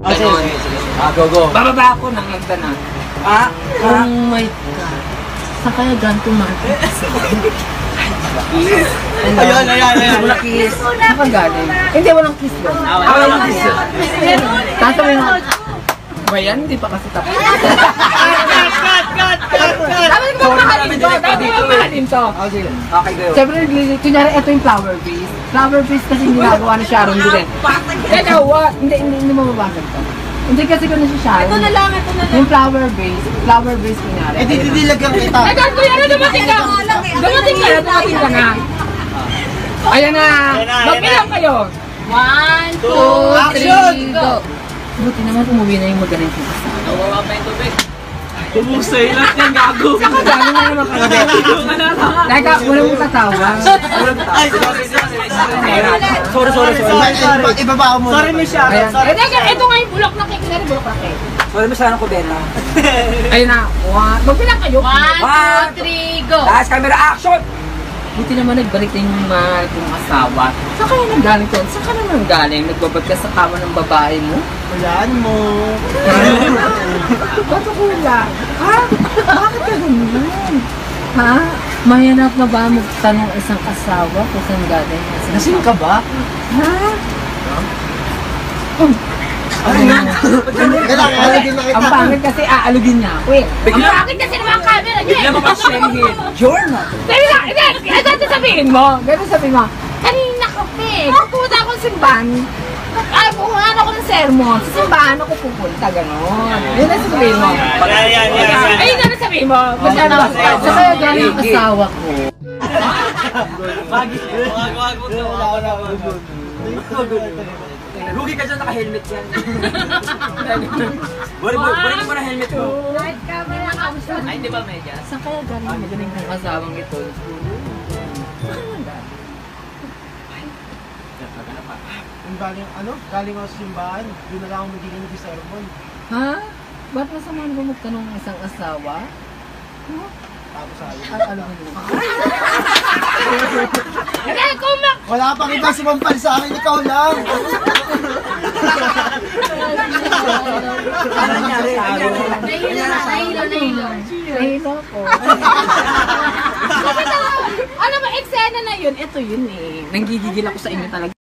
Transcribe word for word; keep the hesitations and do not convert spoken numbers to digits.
Ah, sige, Ganon. sige, sige. Ah, go, go. Bababa ako ng hagdanan. Ah, Oh my God. Saan kaya ganito market? Ayan, ayan, ayan. Walang kiss. Saan ka galing? Hindi, walang kiss doon. Ah, walang kiss yun. Tasabihin mo. Ba yan? Hindi pa kasi tapos. Cut, cut, cut, cut, cut. Dapat ko mahalin to. Dapat ko mahalin to. Ah, sige. Okay, go. Siyempre, kunyari, ito yung flower base. Flower base kasi ginagawa ni Sharon din. Teka, what? Hindi, hindi, hindi mababagag to. Hindi kasi ko na si Sharon. Ito na lang, ito na lang. Yung flower base, flower base kunyari. Eh, didilagyan kita. Ay, gago yan, dumating ka! Dumating ka, dumating ka nga. Ayan na, magbilang kayo. One, two, three, go! Buti naman umuwi na yung magaling kong kasama. Nawawa pa yung tubig. Pumusay lahat yung gago. Saka gago na naman kagabi. Teka, wala mong tatawa. Ay, sorry, sorry, sorry. Sorry, sorry, sorry. Ibaba mo. Sorry, Miss Sharon. Ayan. Eh, teka, ito nga yung bulok na cake. Kunwari bulok na cake. Sorry, Miss Sharon ko, Bella. Ayun na, one, magbilang kayo. One, two, three, go! Last camera action! Buti naman nagbalik na yung mahal kong asawa. Saan kaya nanggaling ko? Saan ka naman galing? Nagbabad ka sa kama ng babae mo? Walaan mo. Ba't ako wala? Ha? Bakit ka ganyan? Ha? Mayanap na ba magtanong isang asawa kung saan galing? Lasing ka ba? Ha? Ay, na. Kailangan, alagin na kita. Ang pangit kasi aalugin niya ako eh. Ang pangit kasi naman ang camera niya Bigla eh. mo pa siyempre. Journal. Dali na, hindi. Ito sabihin mo. Ganun sabihin mo. Kanina kape. Pupunta akong simbahan. Ay, pumunta ako ng sermon. Sa simbahan ako pupunta. Ganon. Yun ang sabihin mo. Yan, yan, yan, yan. Ay, yun ang sabihin mo. Basta ano. Sa kaya galing ang asawa ko. Wag, wag, wag. Wala ko na ako. Lugi ka dyan, naka-helmet yan. Balik mo, balik mo na helmet mo. Ay, di ba medyas? Saan kaya galing ang magaling kong asawang ito? Ang galing, ano? Galing ako sa simbahan. Doon na lang ako magiging sa sermon. Ha? Ba't masama na ba magtanong ng isang asawa? Huh? Tapos ayaw. At alam mo. Hindi, kumak! Wala pang iba sumampal sa akin, ikaw lang. Nahilo na, nahilo, nahilo. Nahilo ko. Ano ba, eksena na yun? Ito yun eh. Nanggigigil ako sa inyo talaga.